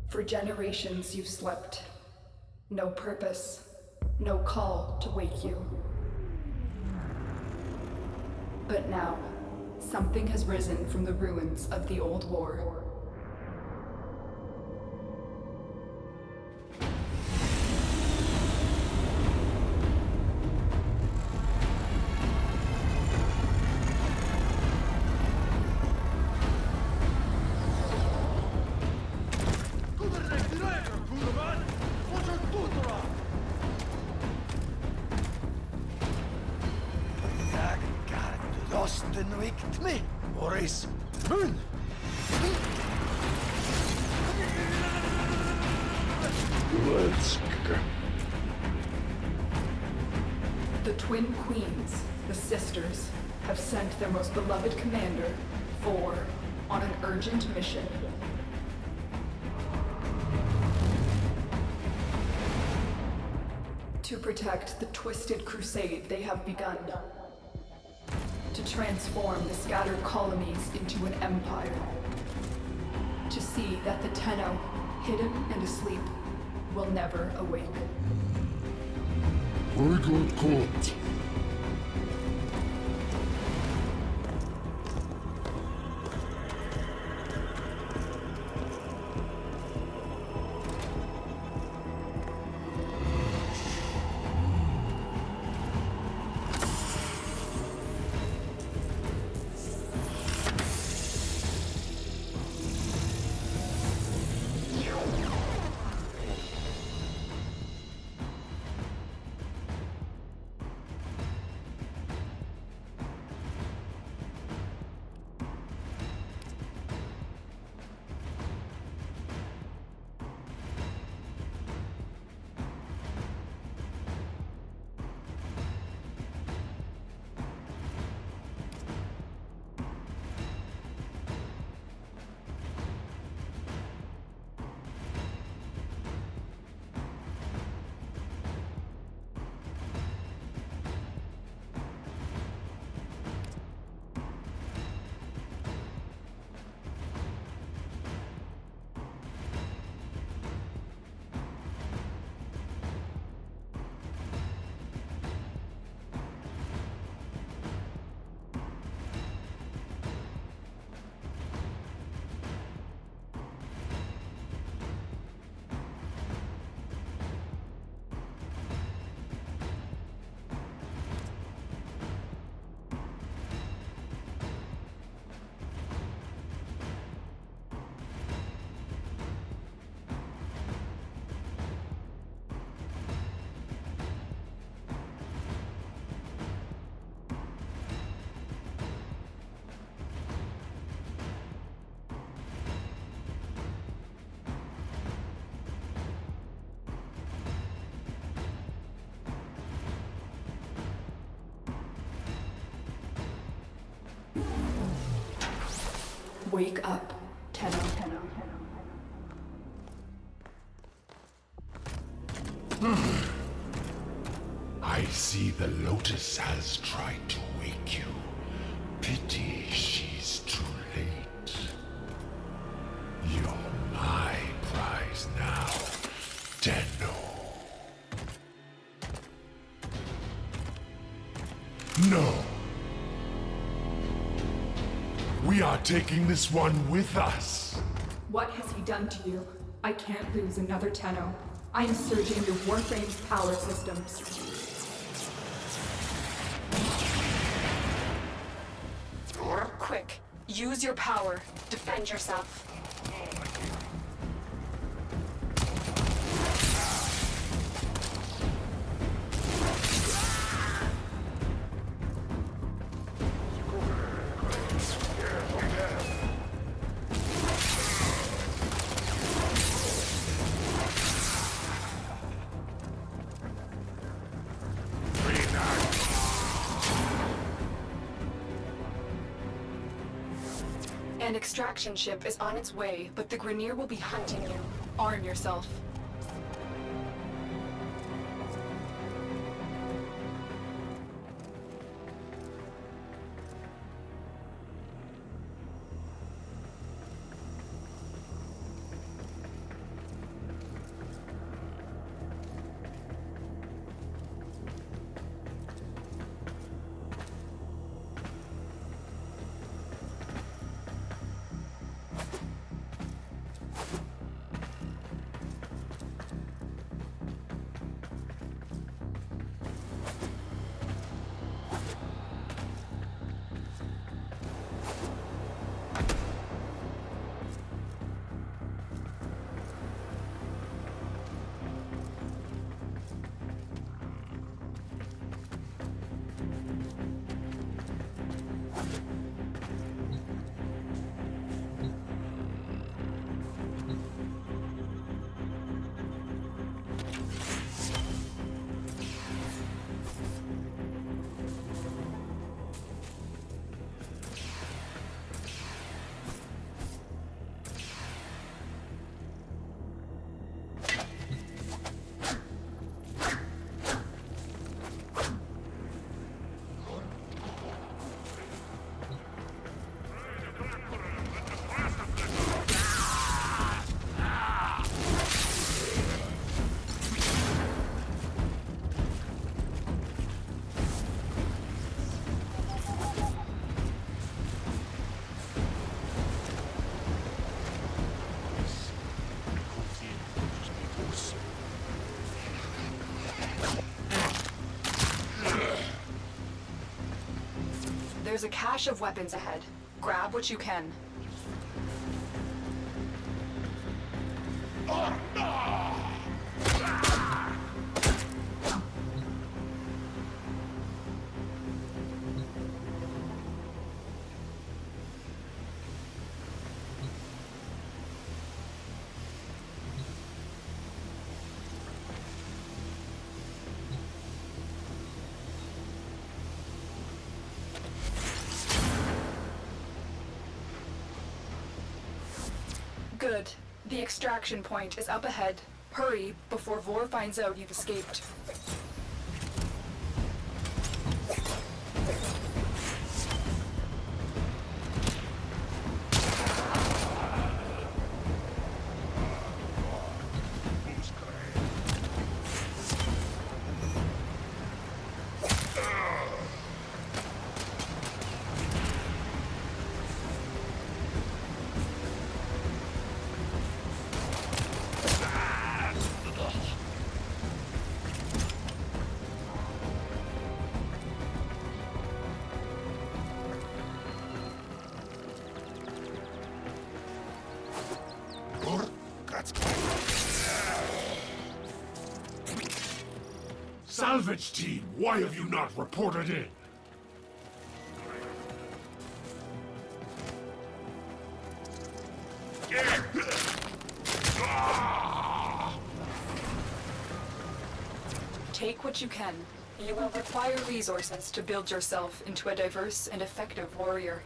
For generations you've slept. No purpose, no call to wake you. But now, something has risen from the ruins of the old war. The Twin Queens, the Sisters, have sent their most beloved commander, Vor, on an urgent mission. To protect the twisted crusade they have begun. To transform the scattered colonies into an empire. To see that the Tenno, hidden and asleep, will never awake. I got caught. Wake up, Tenno. I see the Lotus has tried to wake you. Pity she's too late. You're my prize now, Tenno. No. We are taking this one with us. What has he done to you? I can't lose another Tenno. I am surging your Warframe's power systems. Quick, use your power. Defend yourself. An extraction ship is on its way, but the Grineer will be hunting you. Arm yourself. There's a cache of weapons ahead. Grab what you can. Good. The extraction point is up ahead. Hurry, before Vor finds out you've escaped. Salvage team, why have you not reported in? Take what you can. You will require resources to build yourself into a diverse and effective warrior.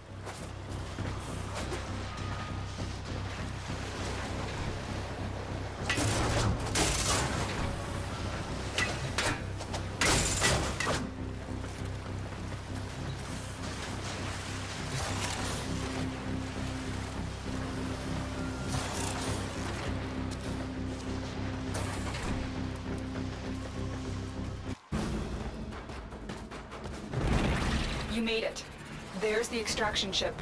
You made it. There's the extraction ship.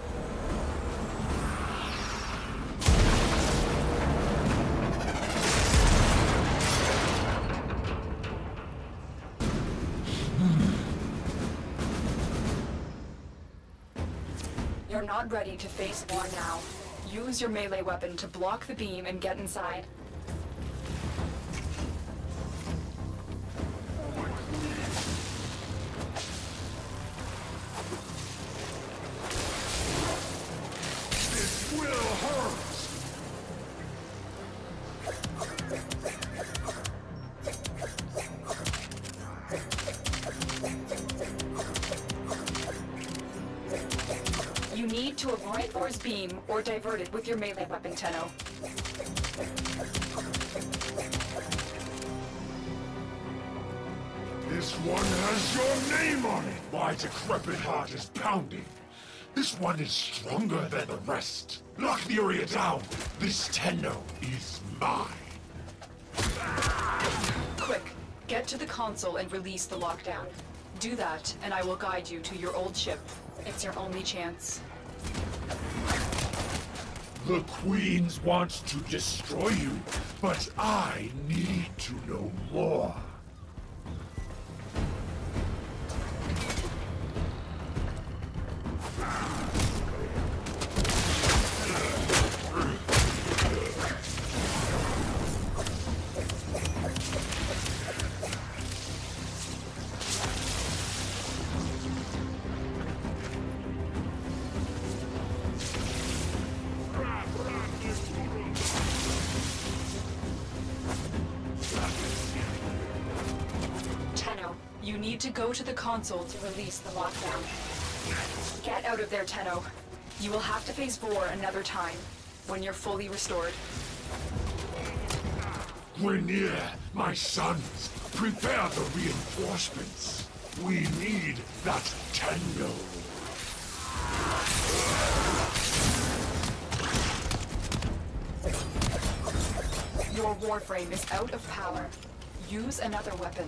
You're not ready to face war now. Use your melee weapon to block the beam and get inside. You need to avoid Vor's beam or divert it with your melee weapon, Tenno. This one has your name on it! My decrepit heart is pounding. This one is stronger than the rest. Lock the area down. This Tenno is mine. Quick, get to the console and release the lockdown. Do that, and I will guide you to your old ship. It's your only chance. The Queens wants to destroy you, but I need to know more. You need to go to the console to release the lockdown. Get out of there, Tenno. You will have to face Vor another time, when you're fully restored. Grineer, my sons, prepare the reinforcements. We need that Tenno. Your warframe is out of power. Use another weapon.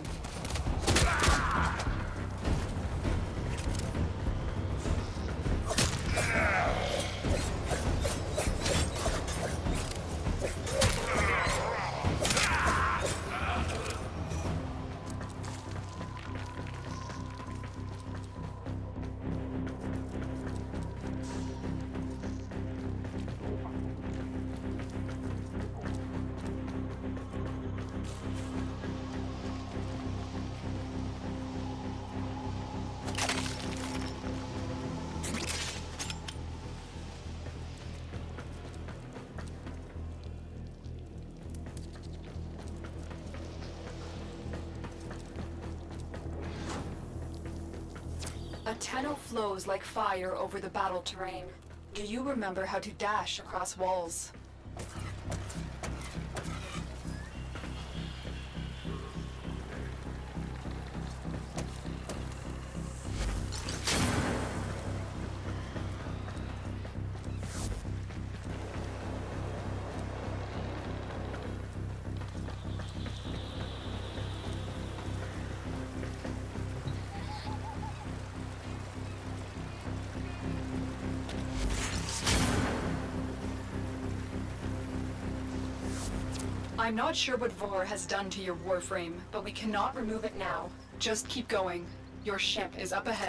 Tenno flows like fire over the battle terrain. Do you remember how to dash across walls? I'm not sure what Vor has done to your warframe, but we cannot remove it now. Just keep going. Your ship is up ahead.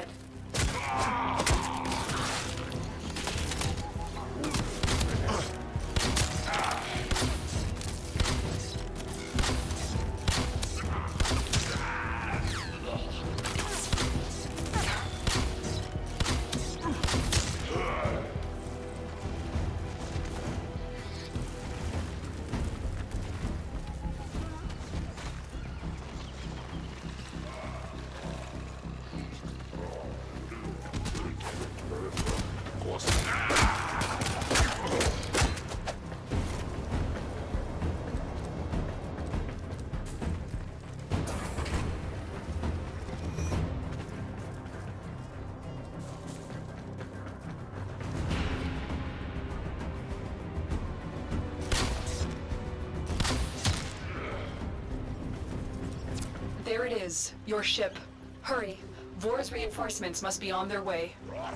There it is, your ship. Hurry. Vor's reinforcements must be on their way.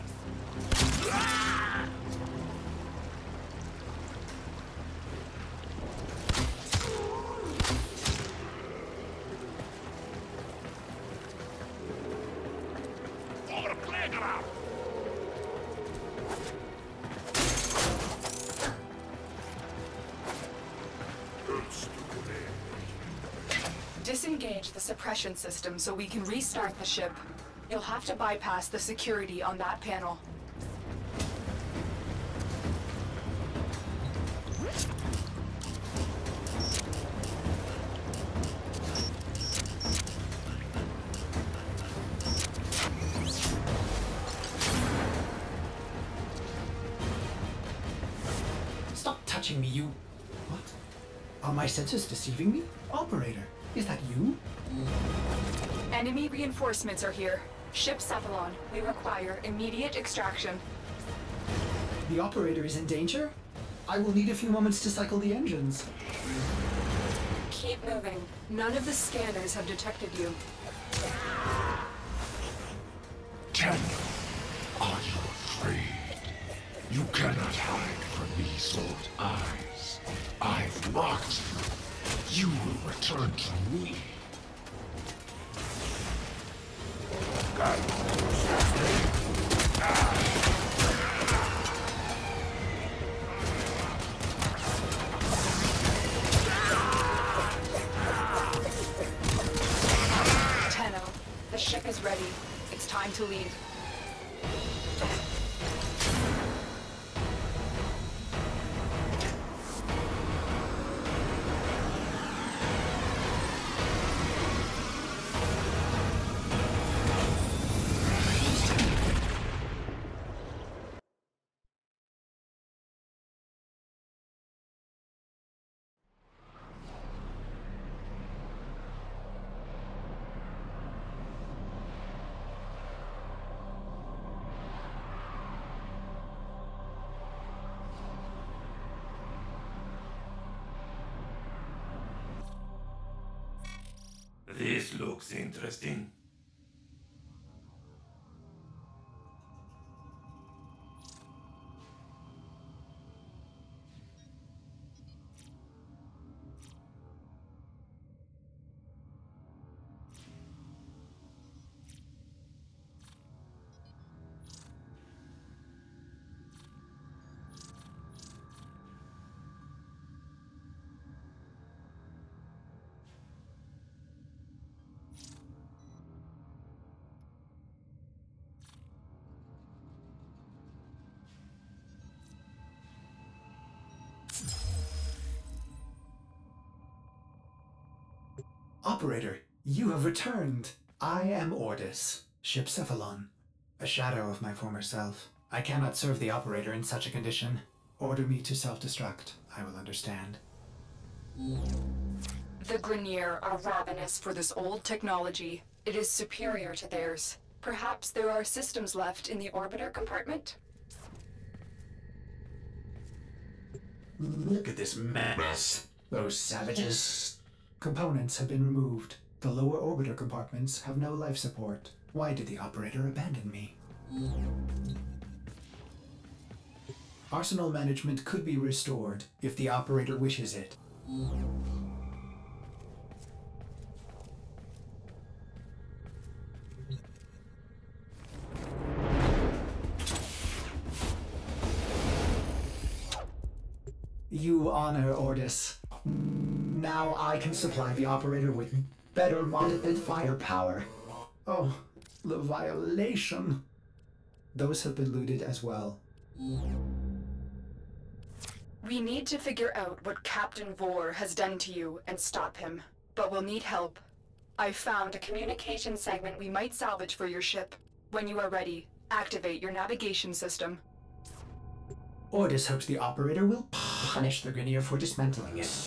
Disengage the suppression system so we can restart the ship. You'll have to bypass the security on that panel. Stop touching me, you... What? Are my senses deceiving me? Operator, is that you? Enemy reinforcements are here. Ship Cephalon, we require immediate extraction. The operator is in danger? I will need a few moments to cycle the engines. Keep moving. None of the scanners have detected you. Tenno, are you afraid? You cannot hide from these old eyes. I've marked you. You will return to me. Tenno, the ship is ready. It's time to leave. This looks interesting. Operator, you have returned. I am Ordis, Ship Cephalon. A shadow of my former self. I cannot serve the operator in such a condition. Order me to self-destruct. I will understand. The Grineer are ravenous for this old technology. It is superior to theirs. Perhaps there are systems left in the orbiter compartment? Look at this mess. Those savages. Components have been removed. The lower orbiter compartments have no life support. Why did the operator abandon me? Arsenal management could be restored if the operator wishes it. You honor Ordis. Now I can supply the operator with better modded firepower. Oh, the violation. Those have been looted as well. We need to figure out what Captain Vor has done to you and stop him, but we'll need help. I've found a communication segment we might salvage for your ship. When you are ready, activate your navigation system. Ordis hopes the operator will punish the Grineer for dismantling it.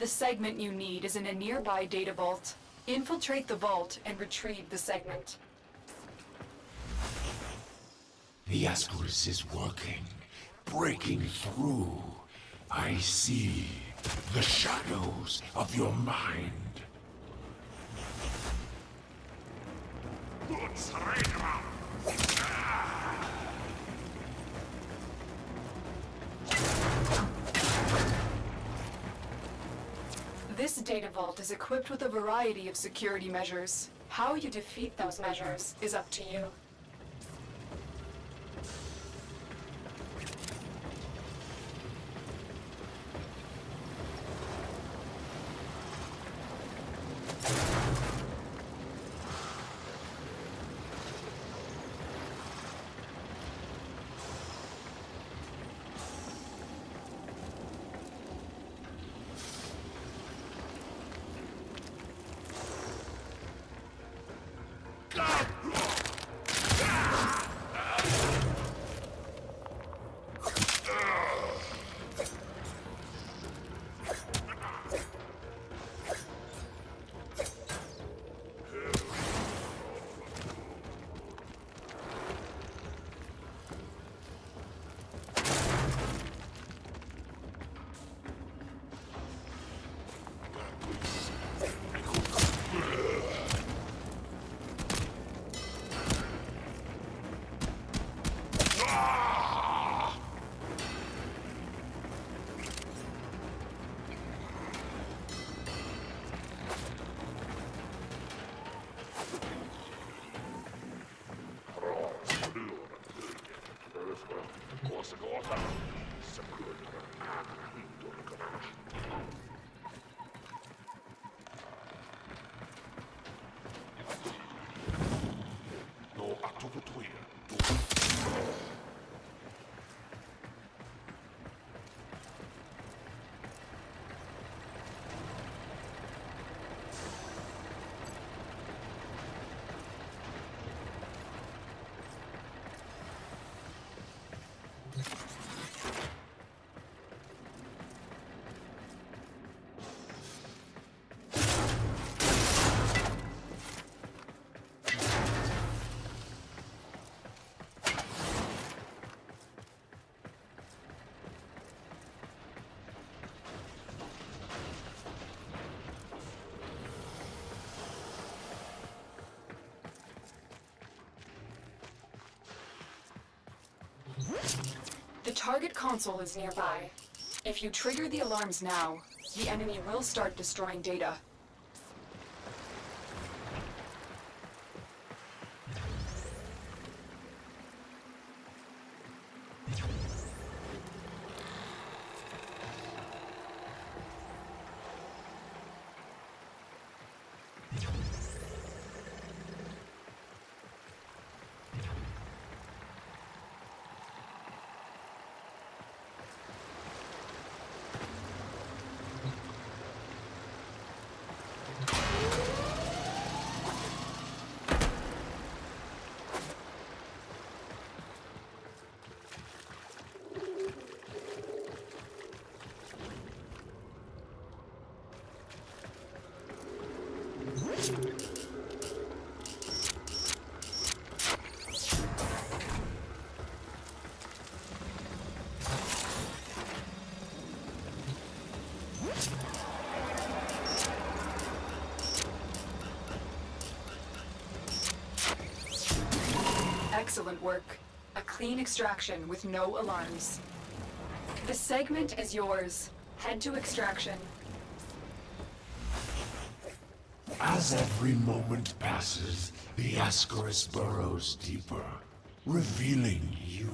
segment you need is in a nearby data vault. Infiltrate the vault and retrieve the segment. The Ascaris is working, breaking through. I see the shadows of your mind. This data vault is equipped with a variety of security measures. How you defeat those measures is up to you. The target console is nearby. If you trigger the alarms now, the enemy will start destroying data. Excellent work. A clean extraction with no alarms. The segment is yours. Head to extraction. As every moment passes, the Ascaris burrows deeper, revealing you.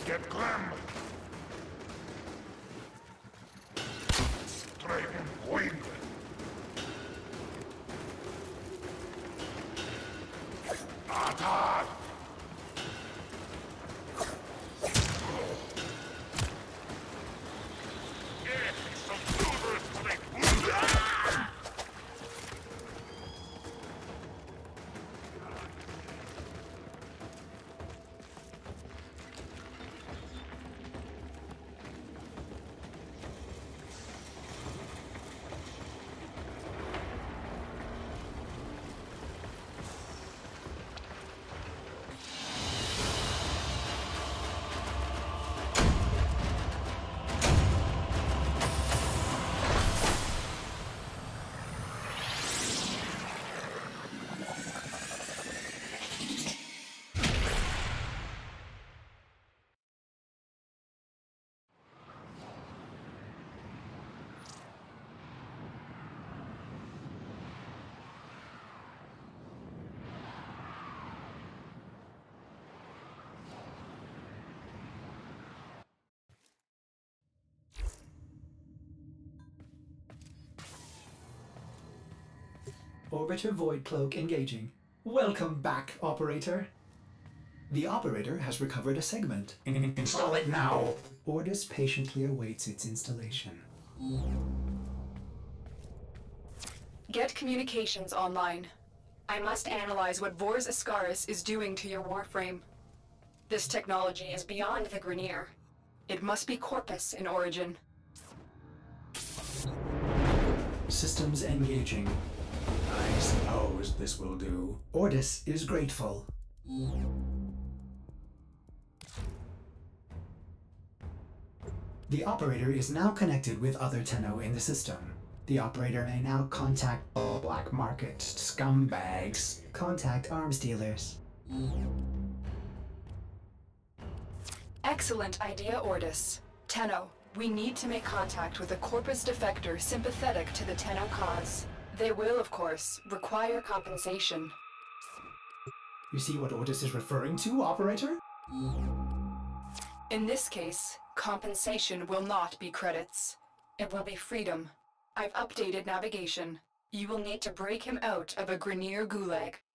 Get grim! Dragon Wind! Attack! Orbiter Void Cloak engaging. Welcome back, Operator. The Operator has recovered a segment. Install it now! Ordis patiently awaits its installation. Get communications online. I must analyze what Vor's Ascaris is doing to your warframe. This technology is beyond the Grineer. It must be Corpus in origin. Systems engaging. I suppose this will do. Ordis is grateful. The Operator is now connected with other Tenno in the system. The Operator may now contact black market scumbags. Contact arms dealers. Excellent idea, Ordis. Tenno, we need to make contact with a Corpus defector sympathetic to the Tenno cause. They will, of course, require compensation. You see what Ordis is referring to, Operator? In this case, compensation will not be credits. It will be freedom. I've updated navigation. You will need to break him out of a Grineer gulag.